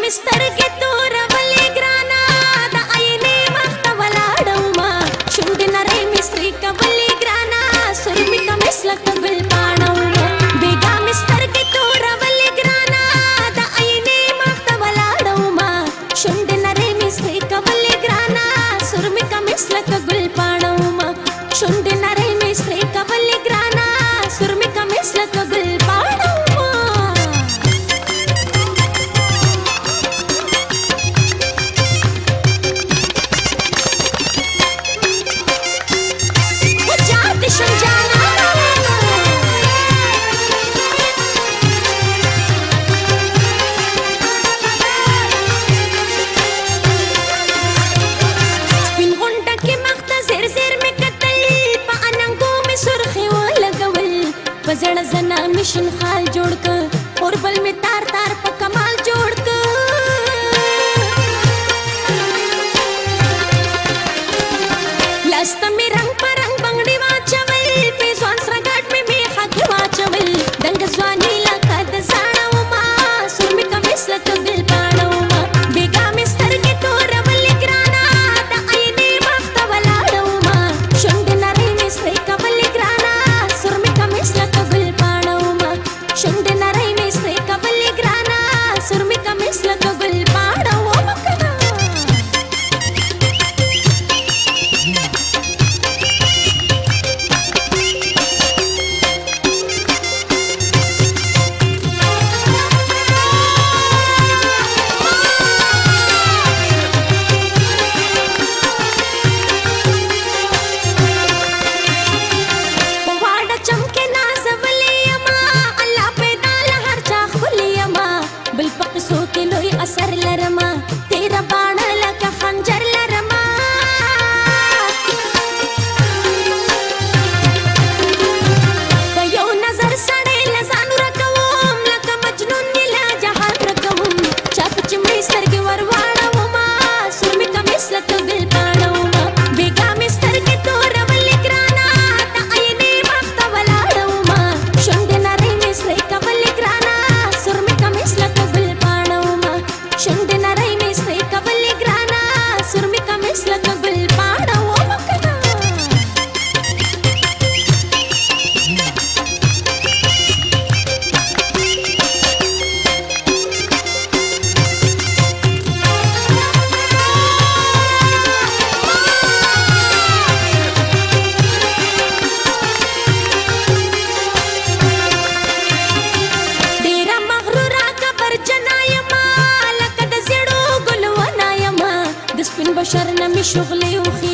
سترګې توره ولې ګرانه د آینې مخ ته ولاړه ومه شونډې نرۍ مې سرې کولې ګرانه سور مې کمیس لکه ګل پاڼه ومه بېګا مې سترګې توره ولې ګرانه د آینې مخ ته ولاړه ومه شونډې نرۍ مې سرې کولې ګرانه سور مې کمیس لکه ګل پاڼه ومه شونډې نرۍ مې سرې کولې ګرانه سور مې کمیس لکه ګل پاڼه زړه زنا مشن خال جوړ ک اور بل می تار تار په کمال جوړ ک لست می رنگ پر رنگ بنگړي واچول په ځوان سره ګټ می می حق واچول دنګ ځواني لکه د زړه وما سور می کمیس لکه ګل پاڼه وما بیګا می سترګې تور ولې ګرانا د آینې مخ ته ولاړه وما شونډې نرۍ می سرې کولې ګرانا سور می کمیس لکه شونډې نرۍ مې سرې کولې ګرانه سور مې کمیس لکه ګل پاڼه ومه کنه اثر لرما تیرا باڼه لکه خنجر لرما په یو نظر سړی له ځان ورکوم لکه مجنون مې له جهان ورکوم چا په چې مړې سترګې ور واړومه سور مې کمیس لکه ګل پاڼه ومه بېګا مې سترګې توره ولې ګرانه د آینې مخ ته ولاړه ومه شونډې نرۍ مې سرې کولې ګرانه سور مې کمیس لکه ګل شونډې نرۍ مې سرې کولې ګرانه سور مې کمیس لکه ګل پاڼه ومه کنه ډېره مغروره کبرجنه یمه د سپین بشر نه مې شغلې وخې